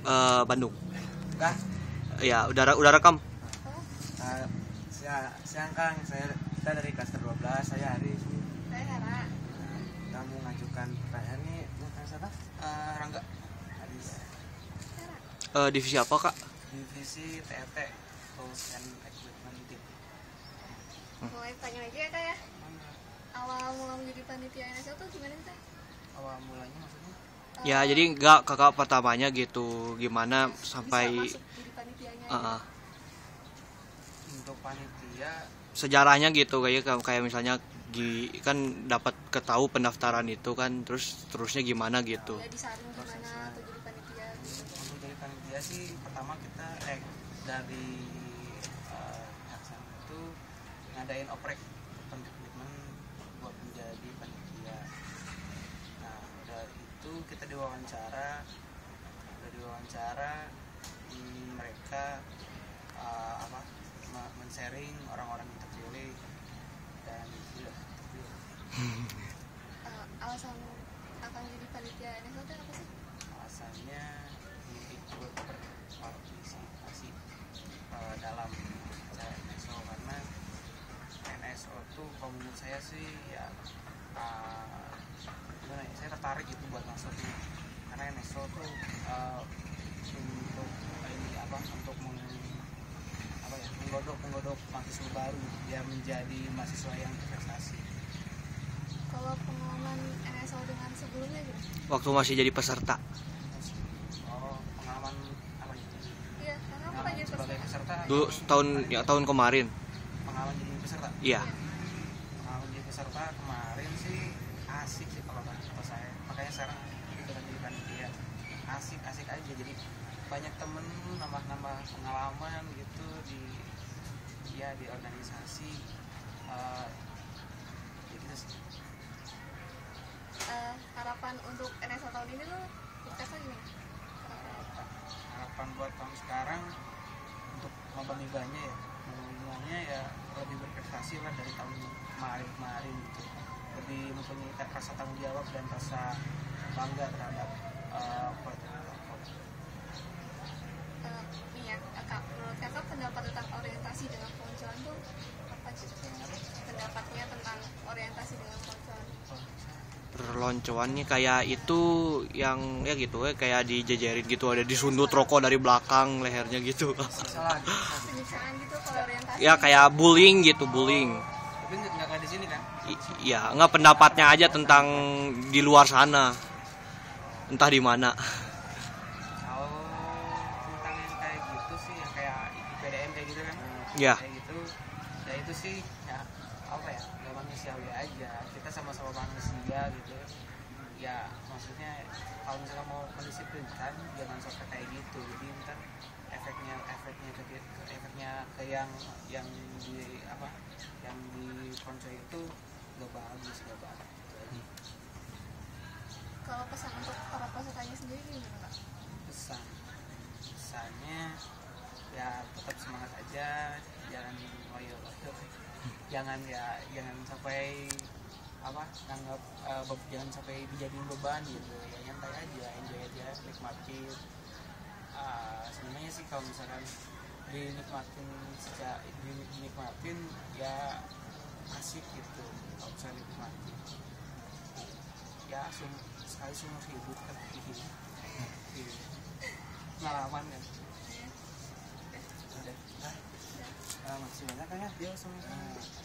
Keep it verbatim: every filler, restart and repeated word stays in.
uh, Bandung. Kah? Ya, udah udah rekam. Uh, siang, siang Kang, saya kita dari klaster dua belas, saya Haris. Saya Hera. Nah, kita mau mengajukan pertanyaan nih, bukan siapa? Uh, Rangga. Haris. Hera. Uh, divisi apa, Kak? Divisi T R T, Tools and Equipment Team. Mulai tanya aja ya Kak ya. Awal mula menjadi panitia N S O tuh gimana sih? Awal mulanya maksudnya? Uh, Ya, jadi enggak kakak pertamanya gitu. Gimana sampai bisa masuk jadi panitianya. uh -uh. Untuk panitia sejarahnya gitu kayak kayak misalnya gi, kan dapat ketahui pendaftaran itu kan, terus terusnya gimana gitu. Ya disaring gimana atau jadi panitia gitu. Untuk jadi panitia sih pertama kita eh dari uh, Aksan itu ngadain oprek komitmen buat menjadi panitia. Nah dari itu kita diwawancara, udah diwawancara hmm, mereka uh, apa men-sharing orang-orang yang terpilih dan ya terpilih. Uh, alasan akan jadi panitia N S O itu apa sih? Alasannya ikut berpartisipasi uh, dalam acara N S O karena N S O tuh kalau menurut saya sih ya uh, gimana ya, saya tertarik itu buat masuk karena N S O tuh uh, untuk ini apa untuk meng, apa ya menggodok menggodok mahasiswa baru ya menjadi mahasiswa yang berprestasi. Kalau pengalaman N S O dengan sebelumnya gitu? Waktu masih jadi peserta. Oh pengalaman apa itu? Iya, karena apa Pengalaman jadi sebagai peserta? peserta. Dulu tahun ya tahun kemarin. Pengalaman jadi peserta. Iya. Pengalaman jadi peserta kemarin sih asik sih kalau kata saya. Makanya sekarang ikutan jadi panitia. Asik asik aja jadi banyak temen nambah-nambah pengalaman gitu di ya di organisasi uh, ya gitu sih. Uh, harapan untuk N S O tahun ini tuh Kak gimana? Harapan, harapan buat kamu sekarang untuk maba-mibanya ya maba-mibanya ya lebih berprestasi lah dari tahun kemarin-kemarin gitu, lebih mempunyai rasa tanggung jawab dan rasa bangga terhadap uh, Uh, nih ya, Kak, menurut Kakak pendapat tentang orientasi dengan koncoan tuh apa sih? Pendapatnya tentang orientasi dengan koncoan? Perloncoannya kayak itu yang ya gitu ya kayak dijejerin gitu, ada disundut rokok dari belakang lehernya gitu. salah Penyiksaan gitu kalau orientasi. Ya kayak bullying gitu, bullying. tapi nggak kayak di sini kan? I- Iya, enggak pendapatnya aja tentang di luar sana. Entah di mana. Kalau tentang yang kayak gitu sih yang kayak I P D M kayak gitu kan? Ya. Kayak gitu, ya itu sih ya apa ya, ya manusiawi aja. Kita sama-sama manusia gitu. Ya maksudnya kalau misalnya mau mendisiplinkan jangan sampai kayak gitu. Jadi ntar efeknya efeknya ke, ke efeknya ke yang yang di apa yang di konco itu gak bagus gak bagus. Kalau pesan untuk para pesertanya sendiri gimana Kak? Pesan pesannya ya tetap semangat aja, jangan loyo loyo jangan ya jangan sampai apa nganggap uh, be- jangan sampai dijadiin beban gitu ya, nyantai aja, enjoy aja, nikmatin. Uh, sebenarnya sih kalau misalkan dinikmatin secara dinikmatin ya asik gitu kalau misalnya dinikmatin ya sum- sekali seumur hidup kan gitu. Pengalaman kan. Udah. Nah, makasih banyak kan ya dia semua.